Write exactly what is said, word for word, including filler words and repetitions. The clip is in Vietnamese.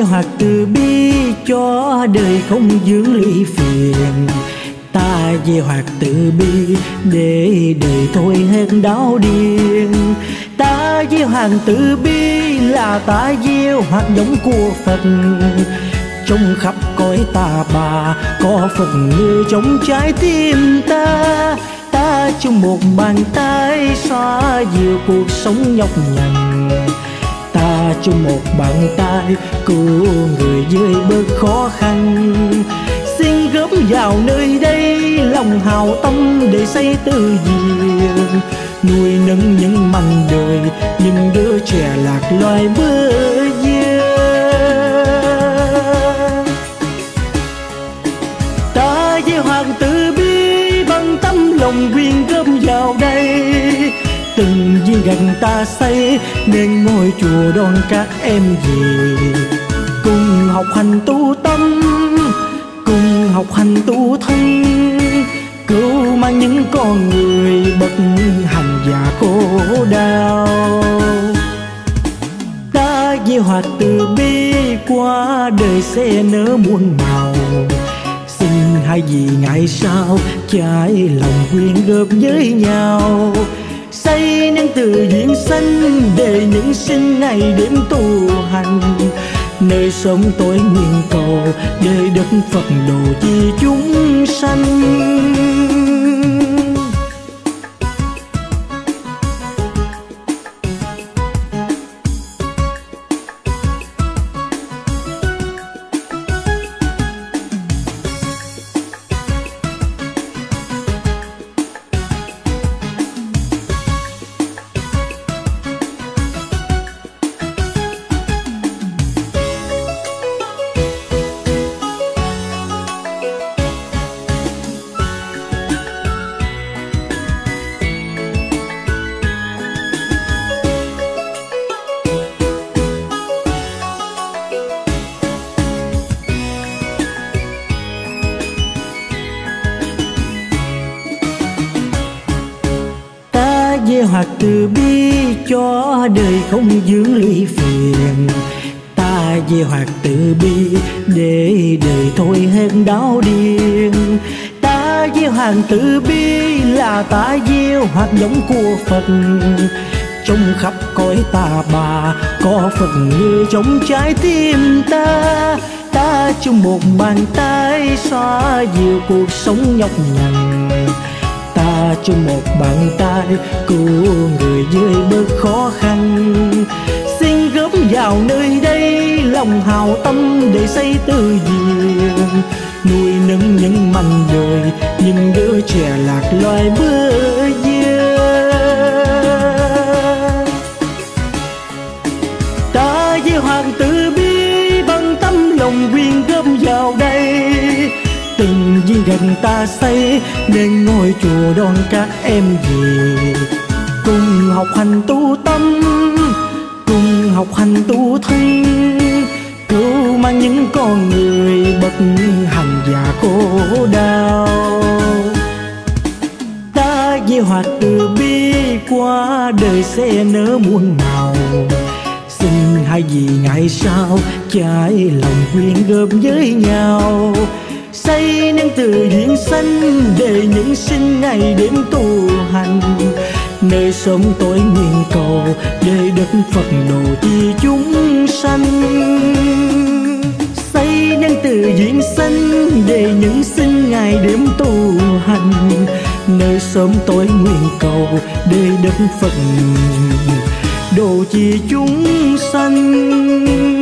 gieo hạt từ bi cho đời không vướng lụy phiền. Ta gieo hạt từ bi để đời thôi hết đau điên. Ta gieo hạt từ bi là ta gieo hạt giống của Phật. Trong khắp cõi ta bà có Phật như trong trái tim ta. Ta chung một bàn tay xoa dịu cuộc sống nhọc nhằn. Ta chung một bàn tay cứu người dưới bớt khó khăn. Xin góp vào nơi đây lòng hào tâm để xây từ diền. Nuôi nấng những mảnh đời những đứa trẻ lạc loài bơ vơ. Ta gieo hạt từ bi bằng tấm lòng quyên góp vào đây. Từng viên gạch ta xây nên ngôi chùa đón các em về. Cùng học hành tu tâm, cùng học hành tu thân, cứu mang những con người bất hạnh và khổ đau. Ta gieo hạt từ bi qua đời sẽ nở muôn màu. Xin hai vị ngày sau trái lòng quyên góp với nhau. Xây nên từ duyên sanh để những sinh ngày đêm tu hành. Nơi sống tôi nguyện cầu để đất Phật độ chi chúng sanh. Gieo hạt từ bi cho đời không vướng lụy phiền. Ta gieo hạt từ bi để đời thôi hết đau điên. Ta gieo hạt từ bi là ta gieo hạt giống của Phật. Trong khắp cõi ta bà có Phật như trong trái tim ta. Ta chung một bàn tay xoa dịu cuộc sống nhọc nhằn. Ta chung một bàn tay cứu người dưới bớt khó khăn. Xin góp vào nơi đây lòng hào tâm để xây từ diền. Nuôi nấng những mảnh đời những đứa trẻ lạc loài bơ vơ. Ta gieo hạt từ bi bằng tấm lòng quyên góp vào đây. Từng viên gạch ta xây nên ngôi chùa đón các em về. Cùng học hành tu tâm, cùng học hành tu thân, cứu mang những con người bất hạnh và khổ đau. Ta gieo hạt từ bi qua đời sẽ nở muôn màu. Xin hai vị ngày sau trái lòng quyên góp với nhau. Xây nên từ duyên sanh để những sinh ngày đêm tu hành. Nơi sống tôi nguyện cầu để đất Phật độ chi chúng sanh. Xây nên từ duyên sanh để những sinh ngày đêm tu hành. Nơi sống tôi nguyện cầu để đất Phật độ chi chúng sanh.